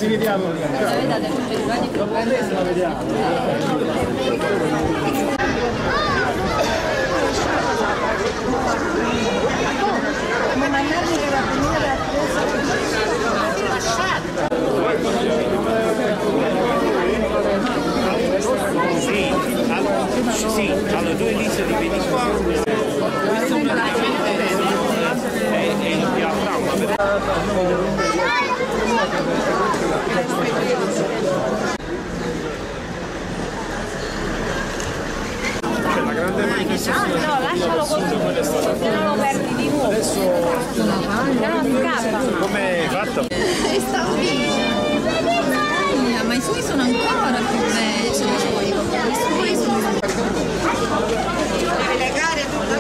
Ci vediamo. Dopo adesso la vediamo. Ma magari che la prima sì, allora tu inizia di vedi qua, questo praticamente è il diaframma. La grande manifestazione. no, lascialo così, se no lo perdi di nuovo. Adesso se no scappa. come è fatto? Sta ma i suoi sono ancora più belli, i suoi sono deve legare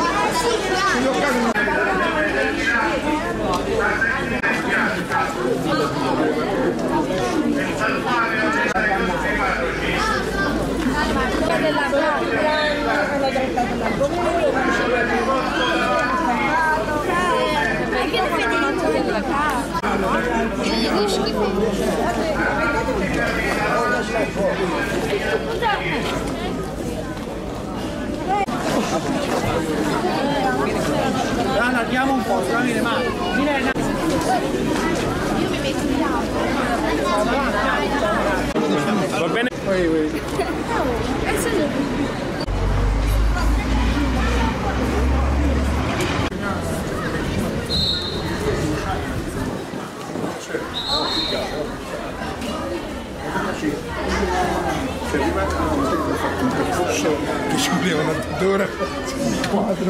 allarghiamo un po', trovi le mani. io mi metto di là. Va bene? Un percorso che ci voleva una d'ora, 4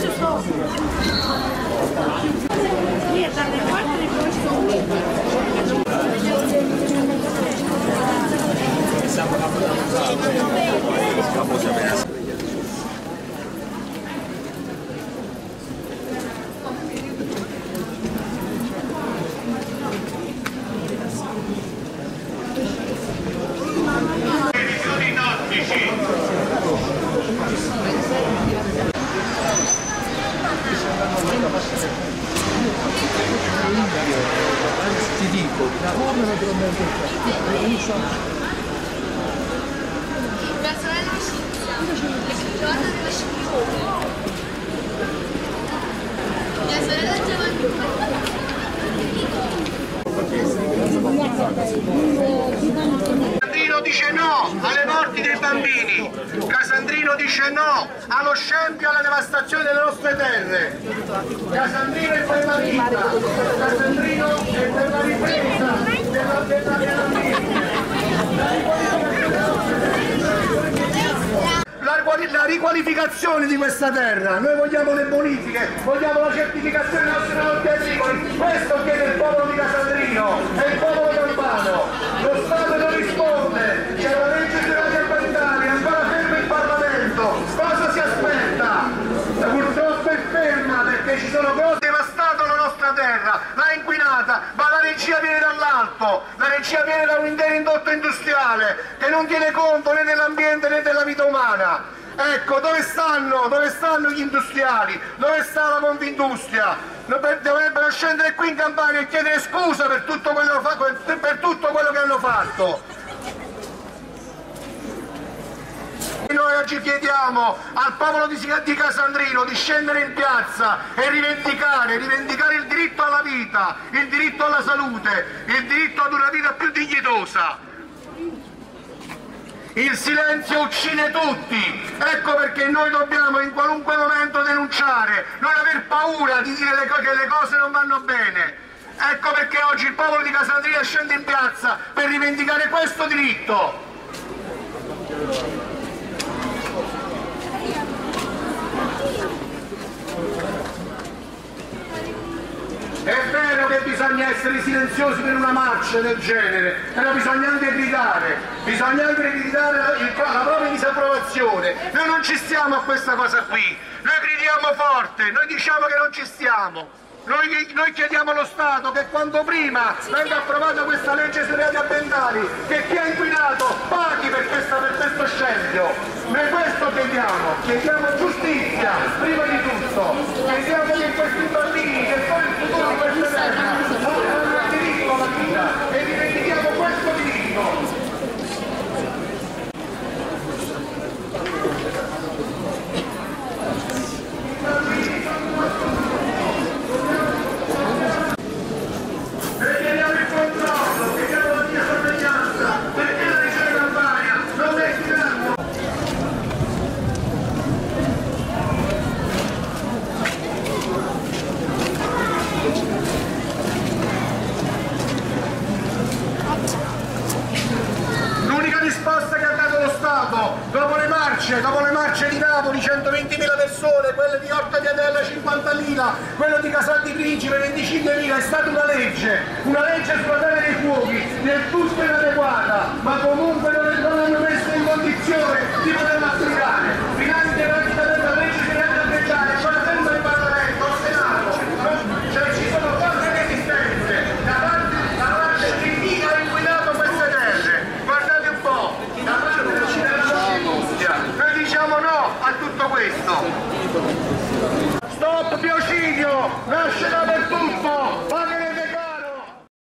ti dico, la forma naturalmente Il personale di scienza, le giornate dello scienzione. Mia sorella Giovanni. Casandrino dice no alle morti dei bambini, Casandrino dice no allo scempio e alla devastazione delle nostre terre, Casandrino è per la vita, Casandrino è per la ripresa la riqualificazione di questa terra. Noi vogliamo le bonifiche, vogliamo la certificazione dei nostri prodotti agricoli, questo chiede il popolo di Casandrino e il popolo campano. Lo Stato non risponde, c'è la legge sui rati ambientali, ancora ferma in Parlamento, cosa si aspetta? Purtroppo è ferma perché ci sono cose devastato la nostra terra, l'ha inquinata, ma la regia viene dall'alto, la regia viene da un intero indotto industriale che non tiene conto né dell'ambiente né della vita umana. Ecco, dove stanno gli industriali? Dove sta la Confindustria? Dovrebbero scendere qui in Campania e chiedere scusa per tutto quello che hanno fatto. E noi oggi chiediamo al popolo di Casandrino di scendere in piazza e rivendicare il diritto alla vita, il diritto alla salute, il diritto ad una vita più dignitosa. Il silenzio uccide tutti, ecco perché noi dobbiamo in qualunque momento denunciare, non aver paura di dire che le cose non vanno bene. Ecco perché oggi il popolo di Casandrino scende in piazza per rivendicare questo diritto. È vero che bisogna essere silenziosi per una marcia del genere, però bisogna anche gridare la propria disapprovazione. Noi non ci stiamo a questa cosa qui, noi gridiamo forte, noi diciamo che non ci stiamo. Noi chiediamo allo Stato che quanto prima venga approvata questa legge sui reati ambientali, che chi ha inquinato paghi per questo scempio. Noi questo chiediamo giustizia, prima di tutto, chiediamo che questi bambini, che sono il futuro di questa terra, hanno il diritto alla vita e rivendichiamo questo. dopo le marce di Napoli 120.000 persone, quelle di Orta di Adella 50.000, quello di Casal di Principe 25.000, è stata una legge sulla terra dei fuochi, del tutto inadeguata, ma comunque non hanno messo in condizione di poterla applicare. Finanche rapidamente la legge si deve applicare, ancora senza il Parlamento, al Senato, cioè ci sono cose resistenze da parte di chi ha inquinato queste terre. Guardate un po', da parte della industria, noi diciamo no a tutto questo. Stop biocidio, nasce dappertutto.